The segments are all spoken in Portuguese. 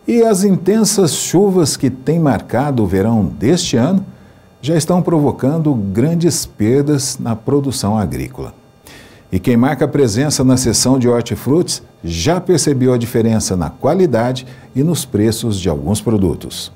E as intensas chuvas que têm marcado o verão deste ano já estão provocando grandes perdas na produção agrícola. E quem marca presença na seção de hortifrutis já percebeu a diferença na qualidade e nos preços de alguns produtos.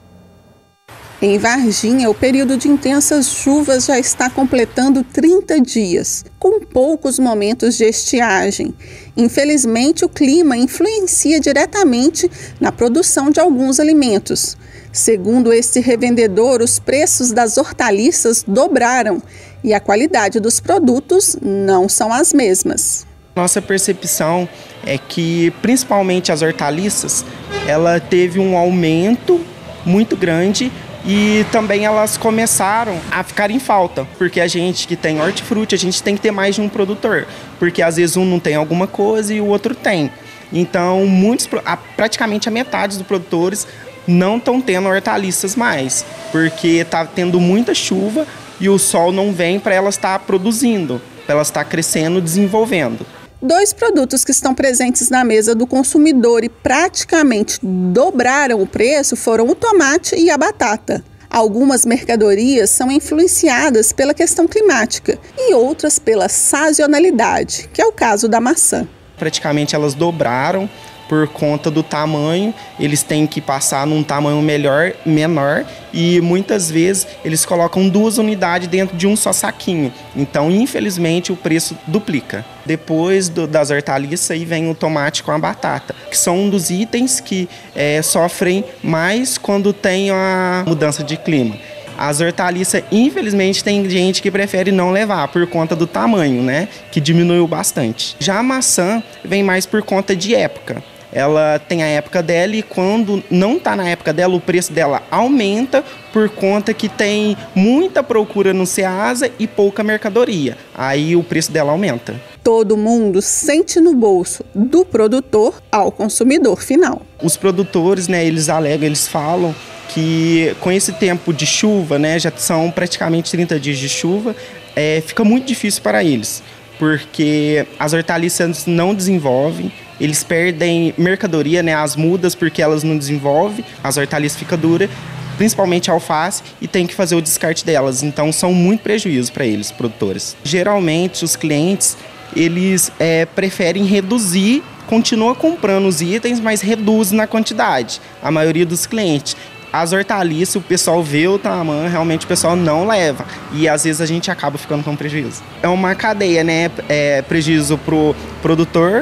Em Varginha, o período de intensas chuvas já está completando 30 dias, com poucos momentos de estiagem. Infelizmente, o clima influencia diretamente na produção de alguns alimentos. Segundo este revendedor, os preços das hortaliças dobraram e a qualidade dos produtos não são as mesmas. Nossa percepção é que, principalmente as hortaliças, ela teve um aumento muito grande. E também elas começaram a ficar em falta, porque a gente que tem hortifruti, a gente tem que ter mais de um produtor, porque às vezes um não tem alguma coisa e o outro tem. Então, praticamente a metade dos produtores não estão tendo hortaliças mais, porque está tendo muita chuva e o sol não vem para elas estar produzindo, para elas estar crescendo, desenvolvendo. Dois produtos que estão presentes na mesa do consumidor e praticamente dobraram o preço foram o tomate e a batata. Algumas mercadorias são influenciadas pela questão climática e outras pela sazonalidade, que é o caso da maçã. Praticamente elas dobraram por conta do tamanho, eles têm que passar num tamanho menor e muitas vezes eles colocam 2 unidades dentro de um só saquinho. Então, infelizmente, o preço duplica. Depois das hortaliças, aí vem o tomate com a batata, que são um dos itens que sofrem mais quando tem a mudança de clima. As hortaliças, infelizmente, tem gente que prefere não levar por conta do tamanho, né? Que diminuiu bastante. Já a maçã vem mais por conta de época. Ela tem a época dela e quando não está na época dela, o preço dela aumenta por conta que tem muita procura no Ceasa e pouca mercadoria. Aí o preço dela aumenta. Todo mundo sente no bolso, do produtor ao consumidor final. Os produtores, né, eles falam que com esse tempo de chuva, né, já são praticamente 30 dias de chuva, fica muito difícil para eles, porque as hortaliças não desenvolvem, eles perdem mercadoria, né, as mudas, porque elas não desenvolvem, as hortaliças ficam duras, principalmente a alface, e tem que fazer o descarte delas. Então, são muito prejuízos para eles, produtores. Geralmente, os clientes, eles preferem reduzir, continua comprando os itens, mas reduz na quantidade, a maioria dos clientes. As hortaliças, o pessoal vê o tamanho, realmente o pessoal não leva. E às vezes a gente acaba ficando com prejuízo. É uma cadeia, né? Prejuízo para o produtor,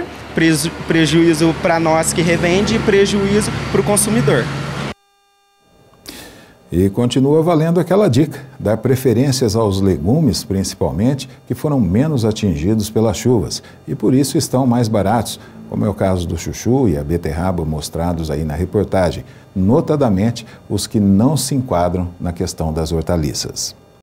prejuízo para nós que revende e prejuízo para o consumidor. E continua valendo aquela dica, dar preferências aos legumes, principalmente, que foram menos atingidos pelas chuvas e por isso estão mais baratos, como é o caso do chuchu e a beterraba mostrados aí na reportagem, notadamente os que não se enquadram na questão das hortaliças.